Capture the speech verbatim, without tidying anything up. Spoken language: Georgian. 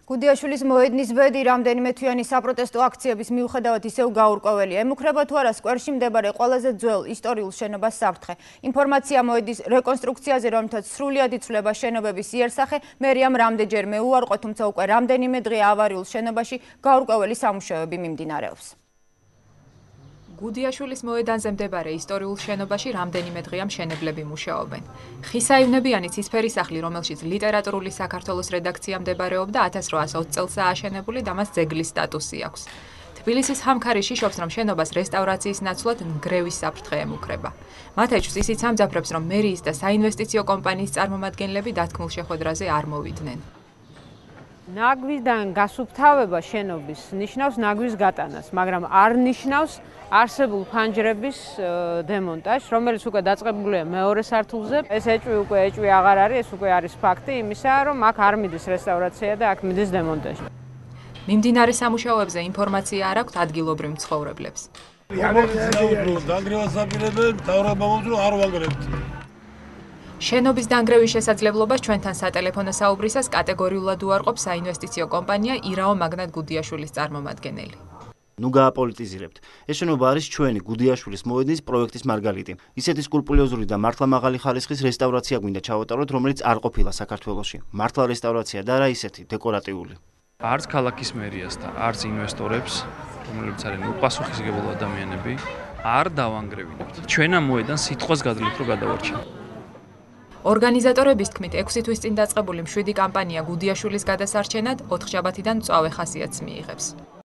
გუდიაშვილის მოედნის ბედი რამდენიმე თვიანი საპროტესტო აქციების მიუხედავად ისევ გაურკვეველია. ემუქრება თუ არა სკვერში მდებარე ყველაზე ძველ ისტორიულ შენობას საფრთხე. ინფორმაცია მოედნის რეკონსტრუქციაზე, რომლითაც სრულად იცვლება შენობების იერსახე, მერიამ რამდენჯერმე უარყო, თუმცა უკვე რამდენიმე დღე ავარიულ შენობაში გაურკვეველი სამუშაოები მიმდინარეობს. გუდიაშვილის მოედანზე მდებარე ისტორიულ შენობაში რამდენიმე დღეა მშენებლები მუშაობენ. ხისაივნებიანი ცისფერი სახლი, რომელშიც ლიტერატურული საქართველოს რედაქცია მდებარეობდა, ათას რვაას ოცი წელსაა აშენებული და მას ძეგლის სტატუსი აქვს. თბილისის ხამქარი შიშობს, რომ შენობას რესტავრაციის ნაცვლად ნგრევის საფრთხე ემუქრება. მათ ეჭვს ისიც ამძაფრებს, რომ მერიის და საინვესტიციო კომპანიის წარმომადგენლები დათქმულ შეხვედრაზე არ მოვიდნენ. ნაგვისგან გასუფთავება შენობის ნიშნავს ნაგვის გატანას, მაგრამ არ ნიშნავს არსებულ ფანჯრების დემონტაჟს, რომელიც უკვე დაწყებულია მეორე სართულზე. ეს ეჭვი უკვე ეჭვი აღარ არის, ეს უკვე არის ფაქტი იმისა, რომ აქ არ მიდის რესტავრაცია და აქ მიდის დემონტაჟი. მიმდინარე სამუშაოებზე ინფორმაცია არ აქვთ ადგილობრივ მცხოვრებლებს. დანგრევას აპირებენ, მთავრობა მომძრო არ ვანგრევთ. შენობის დანგრევის შესაძლებლობას ჩვენთან სატელეფონო საუბრისას კატეგორიულად უარყოფს საინვესტიციო კომპანია ირაო მაგნატ გუდიაშვილის წარმომადგენელი. ნუ გააპოლიტიზირებთ. ეს შენობა არის ჩვენი გუდიაშვილის მოედნის პროექტის მარგალიტი. ისეთი სკრუპულოზური და მართლა მაღალი ხარისხის რესტავრაცია გვინდა ჩავატაროთ, რომელიც არ ყოფილა საქართველოში. მართლა რესტავრაცია და არა ისეთი დეკორატიული. არც ქალაქის მერიას და არც ინვესტორებს, რომლებიც არიან უპასუხისმგებლო ადამიანები, არ დავანგრევინებთ. ჩვენ ამ მოედანს სიტყვას გადაძლევთ, რომ გადავარჩინოთ. ორგანიზატორების თქმით, ექვსი თვის წინ დაწყებული მშვიდი კამპანია გუდიაშვილის გადასარჩენად ოთხშაბათიდან მწვავე ხასიათს მიიღებს.